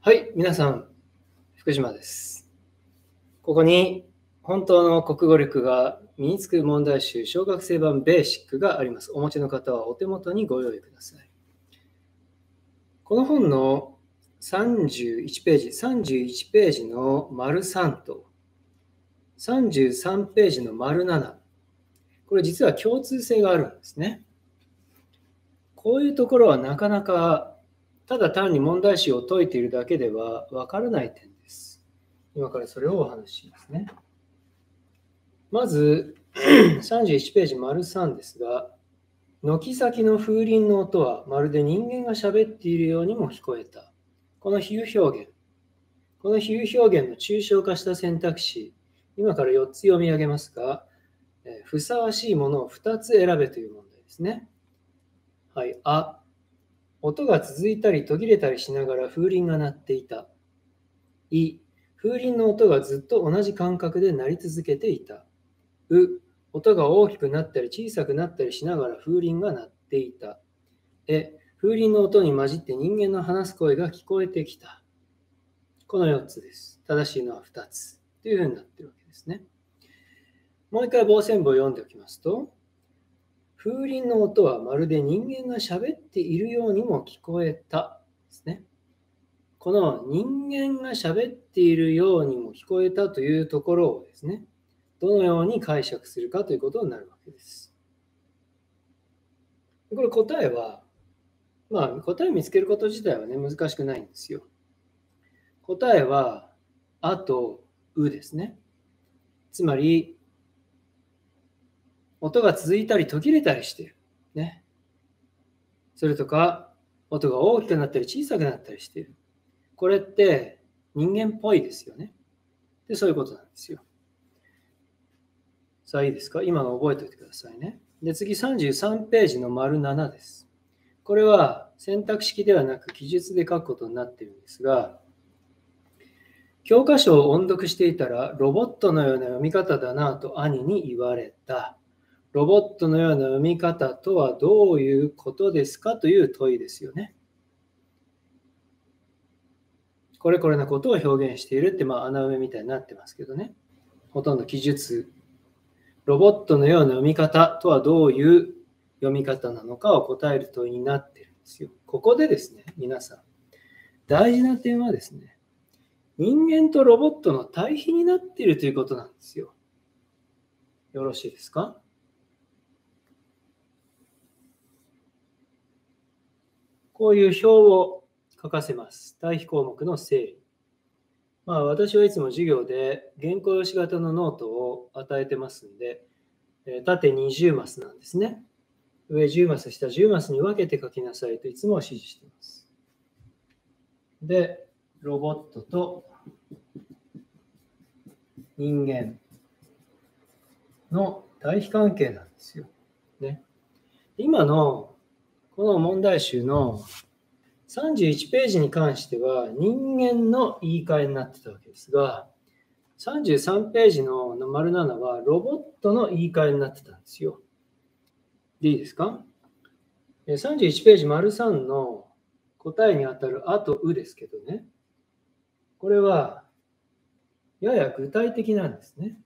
はい、皆さん、福島です。ここに本当の国語力が身につく問題集小学生版ベーシックがあります。お持ちの方はお手元にご用意ください。この本の31ページの丸3と33ページの丸7、これ実は共通性があるんですね。こういうところはなかなかただ単に問題集を解いているだけではわからない点です。今からそれをお話ししますね。まず31ページ丸3ですが、軒先の風鈴の音はまるで人間が喋っているようにも聞こえた。この比喩表現の抽象化した選択肢、今から4つ読み上げますが、ふさわしいものを2つ選べという問題ですね。はい、音が続いたり途切れたりしながら風鈴が鳴っていた。風鈴の音がずっと同じ感覚で鳴り続けていた。音が大きくなったり小さくなったりしながら風鈴が鳴っていた。風鈴の音に混じって人間の話す声が聞こえてきた。この4つです。正しいのは2つというふうになっているわけですね。もう一回傍線部を読んでおきますと、風鈴の音はまるで人間が喋っているようにも聞こえたですね。この人間が喋っているようにも聞こえたというところをですね、どのように解釈するかということになるわけです。これ答えは、答えを見つけること自体はね、難しくないんですよ。答えは、あと、ですね。つまり、音が続いたり途切れたりしている。ね。それとか、音が大きくなったり小さくなったりしている。これって人間っぽいですよね。で、そういうことなんですよ。さあ、いいですか？今の覚えておいてくださいね。で、次33ページの丸7です。これは選択式ではなく記述で書くことになっているんですが、教科書を音読していたら、ロボットのような読み方だなと兄に言われた。ロボットのような読み方とはどういうことですかという問いですよね。これなことを表現しているって、穴埋めみたいになってますけどね。ほとんど記述。ロボットのような読み方とはどういう読み方なのかを答える問いになっているんですよ。ここでですね、皆さん、大事な点はですね、人間とロボットの対比になっているということなんですよ。よろしいですか？こういう表を書かせます。対比項目の整理。私はいつも授業で原稿用紙型のノートを与えてますんで、縦20マスなんですね。上10マス、下10マスに分けて書きなさいといつも指示しています。で、ロボットと人間の対比関係なんですよ。ね、今のこの問題集の31ページに関しては人間の言い換えになってたわけですが、33ページの丸7はロボットの言い換えになってたんですよ。でいいですか？31ページ丸3の答えにあたるあとですけどね、これはやや具体的なんですね。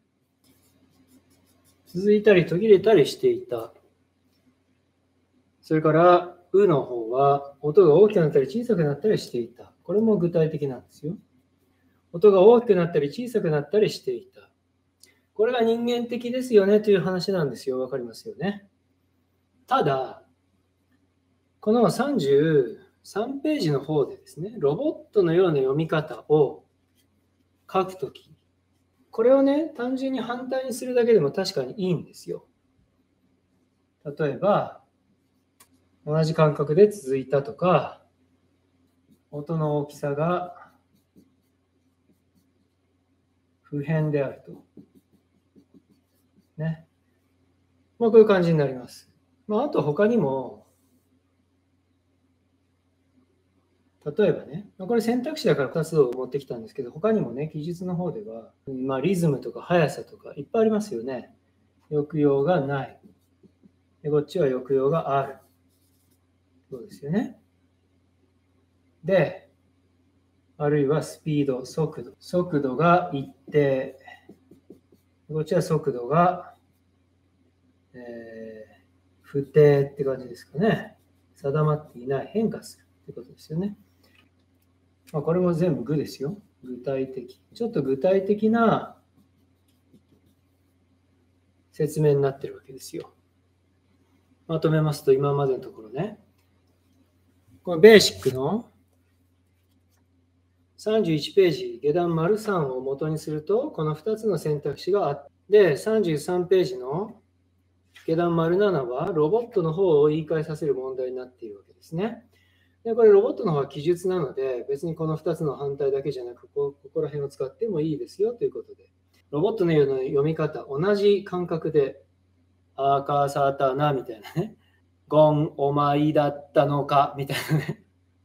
続いたり途切れたりしていた。それからの方は音が大きくなったり小さくなったりしていた。これも具体的なんですよ。音が大きくなったり小さくなったりしていた。これが人間的ですよねという話なんですよ。わかりますよね。ただ、この33ページの方でですね、ロボットのような読み方を書くとき、これをね、単純に反対にするだけでも確かにいいんですよ。例えば、同じ間隔で続いたとか、音の大きさが不変であると。ね。こういう感じになります。あと他にも、例えばね、これ選択肢だから2つを持ってきたんですけど、他にもね、記述の方では、リズムとか速さとかいっぱいありますよね。抑揚がない。で、こっちは抑揚がある。そうですよね。で、 あるいはスピード、速度。速度が一定。こっちは速度が、不定って感じですかね。定まっていない、変化するってことですよね。これも全部具ですよ。具体的。ちょっと具体的な説明になってるわけですよ。まとめますと、今までのところね。このベーシックの31ページ、下段丸3を元にすると、この2つの選択肢があって、33ページの下段丸7はロボットの方を言い換えさせる問題になっているわけですね。でこれロボットの方は記述なので、別にこの2つの反対だけじゃなく、ここら辺を使ってもいいですよということで、ロボットのような読み方、同じ感覚で、アーカーサーターナみたいなね、ゴンお前だったのかみたいなね、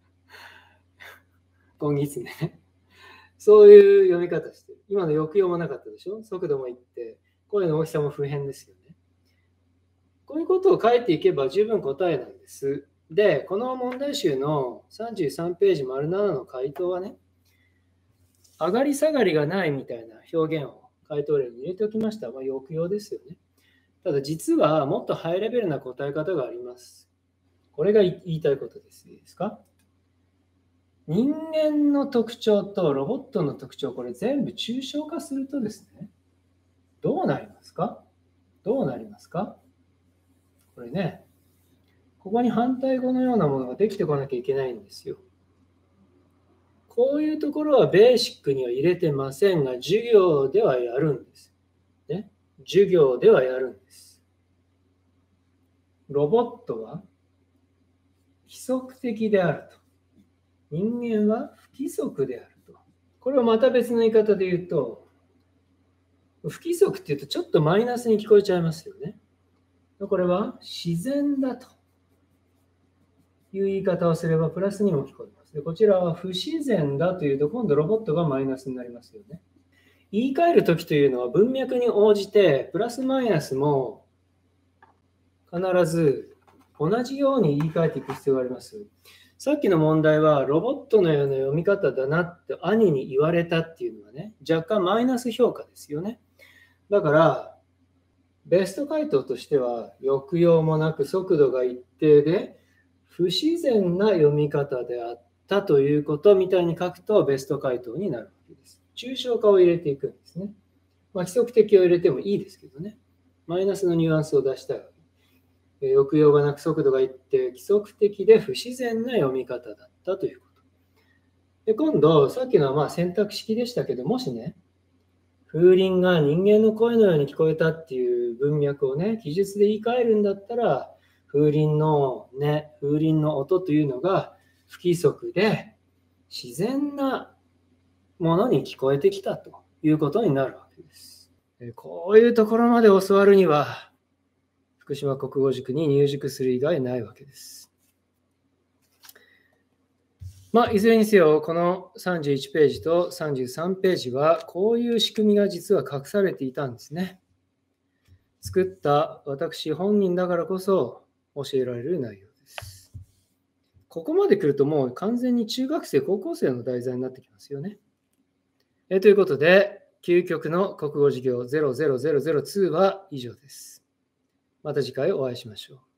ゴンギツネね。そういう読み方してる。今の抑揚もなかったでしょ。速度もいって、声の大きさも不変ですよね。こういうことを書いていけば十分答えなんです。で、この問題集の33ページ丸7の回答はね、上がり下がりがないみたいな表現を回答例に入れておきました。抑揚ですよね。ただ実はもっとハイレベルな答え方があります。これが言いたいことです。いいですか？人間の特徴とロボットの特徴、これ全部抽象化するとですね、どうなりますか？どうなりますか？これね、ここに反対語のようなものができてこなきゃいけないんですよ。こういうところはベーシックには入れてませんが、授業ではやるんです。ね、授業ではやるんです。ロボットは規則的であると。人間は不規則であると。これをまた別の言い方で言うと、不規則って言うとちょっとマイナスに聞こえちゃいますよね。これは自然だという言い方をすればプラスにも聞こえます。でこちらは不自然だというと今度ロボットがマイナスになりますよね。言い換えるときというのは文脈に応じてプラスマイナスも必ず同じように言い換えていく必要があります。さっきの問題はロボットのような読み方だなって兄に言われたっていうのはね、若干マイナス評価ですよね。だからベスト回答としては抑揚もなく速度が一定で不自然な読み方であったということみたいに書くとベスト回答になるわけです。抽象化を入れていくんですね。規則的を入れてもいいですけどね。マイナスのニュアンスを出したいわけ。抑揚がなく速度が一定、規則的で不自然な読み方だったということ。で今度、さっきのは選択式でしたけど、もしね、風鈴が人間の声のように聞こえたっていう文脈をね、記述で言い換えるんだったら、風鈴の音というのが不規則で自然なものに聞こえてきたということになるわけです。こういうところまで教わるには、福島国語塾に入塾する以外ないわけです。いずれにせよ、この31ページと33ページは、こういう仕組みが実は隠されていたんですね。作った私本人だからこそ教えられる内容です。ここまで来るともう完全に中学生、高校生の題材になってきますよね。ということで、究極の国語授業00002は以上です。また次回お会いしましょう。